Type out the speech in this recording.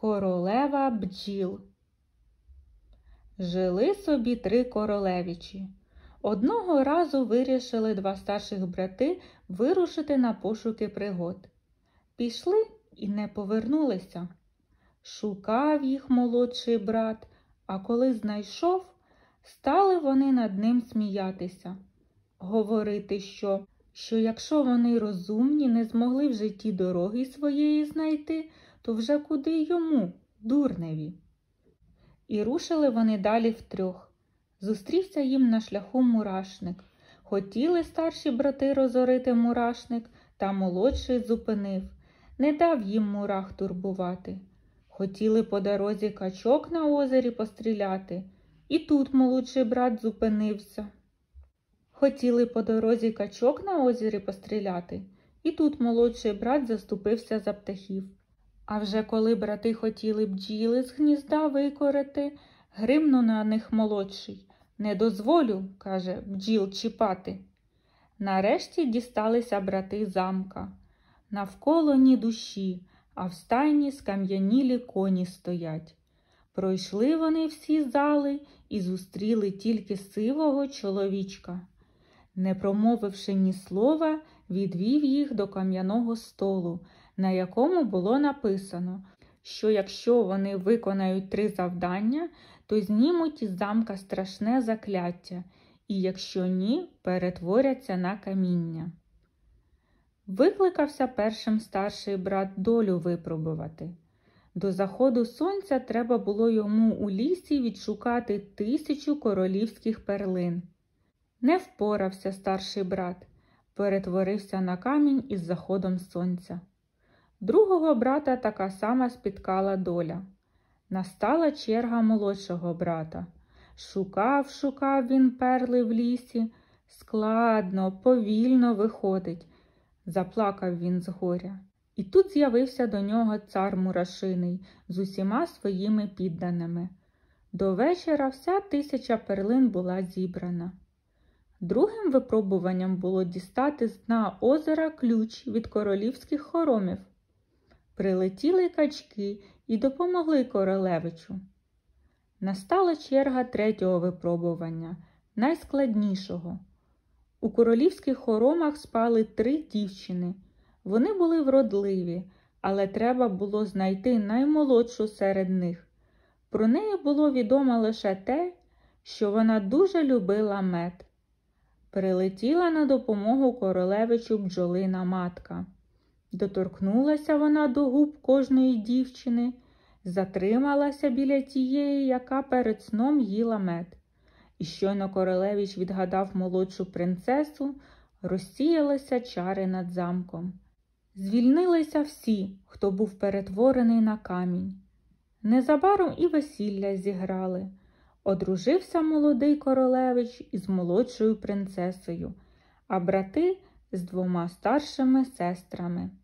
Королева бджіл. Жили собі 3 королевичі. Одного разу вирішили 2 старших брати вирушити на пошуки пригод. Пішли і не повернулися. Шукав їх молодший брат, а коли знайшов, стали вони над ним сміятися. Говорити, що якщо вони розумні, не змогли в житті дороги своєї знайти, то вже куди йому, дурневі. І рушили вони далі втрьох. Зустрівся їм на шляху мурашник. Хотіли старші брати розорити мурашник, та молодший зупинив. Не дав їм мурах турбувати. Хотіли по дорозі качок на озері постріляти. І тут молодший брат зупинився. Хотіли по дорозі качок на озері постріляти. І тут молодший брат заступився за птахів. А вже коли брати хотіли бджіли з гнізда викорити, гримнув на них молодший. «Не дозволю, – каже, – бджіл чіпати». Нарешті дісталися брати замка. Навколо ні душі, а в стайні скам'янілі коні стоять. Пройшли вони всі зали і зустріли тільки сивого чоловічка. Не промовивши ні слова, відвів їх до кам'яного столу, на якому було написано, що якщо вони виконають 3 завдання, то знімуть із замка страшне закляття, і якщо ні, перетворяться на каміння. Викликався першим старший брат долю випробувати. До заходу сонця треба було йому у лісі відшукати 1000 королівських перлин. Не впорався старший брат, перетворився на камінь із заходом сонця. Другого брата така сама спіткала доля. Настала черга молодшого брата. Шукав він перли в лісі. Складно, повільно виходить. Заплакав він з горя. І тут з'явився до нього цар Мурашиний з усіма своїми підданими. До вечора вся 1000 перлин була зібрана. Другим випробуванням було дістати з дна озера ключ від королівських хоромів. Прилетіли качки і допомогли королевичу. Настала черга 3-го випробування, найскладнішого. У королівських хоромах спали 3 дівчини. Вони були вродливі, але треба було знайти наймолодшу серед них. Про неї було відомо лише те, що вона дуже любила мед. Прилетіла на допомогу королевичу бджолина матка. Доторкнулася вона до губ кожної дівчини, затрималася біля тієї, яка перед сном їла мед. І щойно королевич відгадав молодшу принцесу, розсіялися чари над замком. Звільнилися всі, хто був перетворений на камінь. Незабаром і весілля зіграли. Одружився молодий королевич із молодшою принцесою, а брати з 2 старшими сестрами.